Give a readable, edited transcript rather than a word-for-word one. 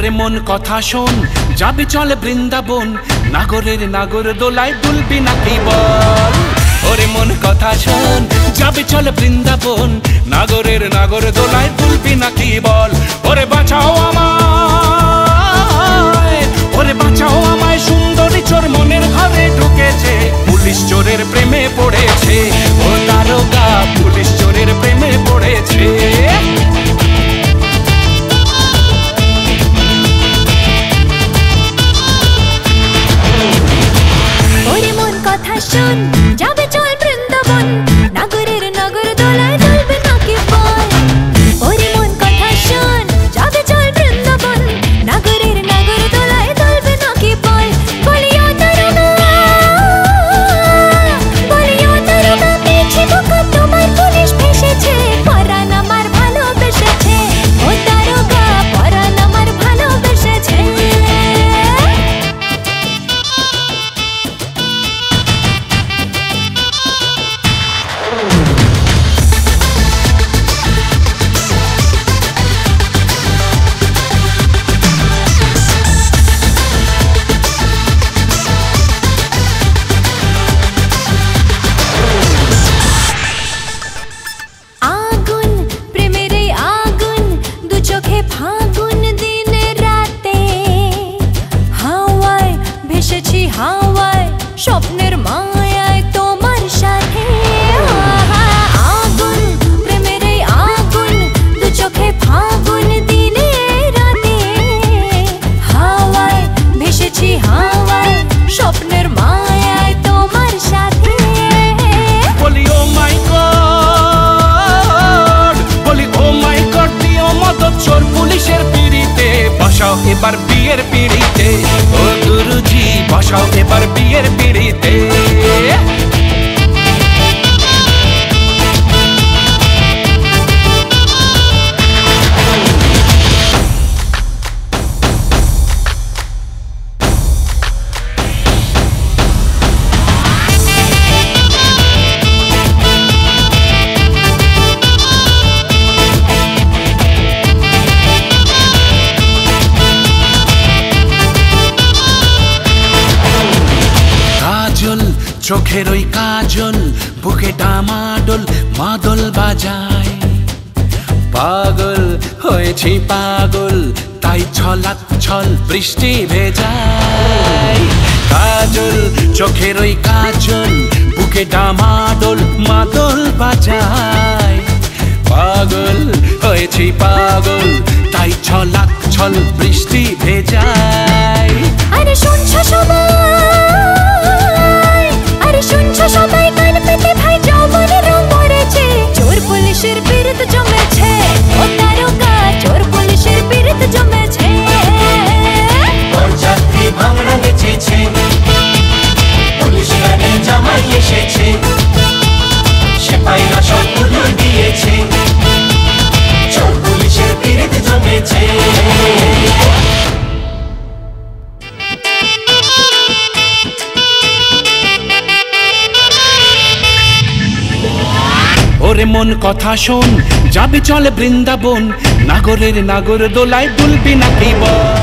ওরে মন কথা শোন, যাবি চলে বৃন্দাবন, নাগরের নাগর দোলায় দুলবি নাকি বল। ওরে মন কথা শোন, যাবি চলে বৃন্দাবন, নাগরের নাগর দোলায় দুলবি নাকি বল। ওরে বাঁচাও আমায়, ওরে বাঁচাও আমায়, সুন্দরী চোর মনের ঘরে ঢুকেছে, পুলিশ চোরের প্রেমে পড়েছে। ও দারোগা, পুলিশ চোরের প্রেমে পড়েছে। ওরে মন কথা শোন, যাবে চল বৃন্দাবন, নাগরের নাগর দোলায় দুলবে নাকি বল। ওরে মন কথা শোন, যাবে চল বৃন্দাবন, নাগরের নাগর দোলায় দুলবে নাকি বল। বলিও দারোগা, বলিও দারোগা, পেয়েছি বোকা তোমার, পুলিশ ফেসেছে, পরাণ আমার ভালোবেসেছে। ও দারোগা, পরাণ আমার ভালোবেসেছে। আগুন, প্রেমের এই আগুন, দু চোখে ফাগুন দিনে রাতে, হাওয়ায় ভেসেছি হাওয়ায়, স্বপ্নের মায়ায় তোমার সাথে। আগুন, প্রেমের এই আগুন, দু চোখে ফাগুন দিনে রাতে, হাওয়ায় ভেসেছি হাওয়ায়, স্বপ্নের মায়ায় তোমার সাথে। বলি ও মাই গড, বলি ও মাই গড, দিও মদত চোর পুলিশের পিড়িতে, বসাও এবার বিয়ের পিড়িতে। ও গুরুজি, বসাও এবার বিয়ের পিড়িতে। চোখের ওই কাজল, বুকে ডামাডোল মাদল বাজায়, পাগল হয়েছি পাগল, তাই ছলাক ছল বৃষ্টি ভেজায়। কাজল, চোখের ওই কাজল, বুকে ডামাডোল মাদল বাজায়, পাগল হয়েছি পাগল, তাই ছলাক ছল বৃষ্টি ভেজায়। আরে শুনছো সবাই, আরে শুনছো সবাই, কান পেতে ভাই যৌবনের রং পড়েছে, চোর পুলিশের বিরুদ্ধ জমেছে। ও দারোগা, চোর পুলিশের বিরুদ্ধ জমেছে। বরযাত্রী ভাঙড়া নেচেছে, পুলিশ গানে জামাই এসেছে, সেপাইরা সব উড়িয়ে দিয়েছে, চোর পুলিশের বিরুদ্ধ জমেছে। ওরে মন কথা শোন, যাবি চলে বৃন্দাবন, নাগরের নাগর দোলায় দুলবি নাকি বল।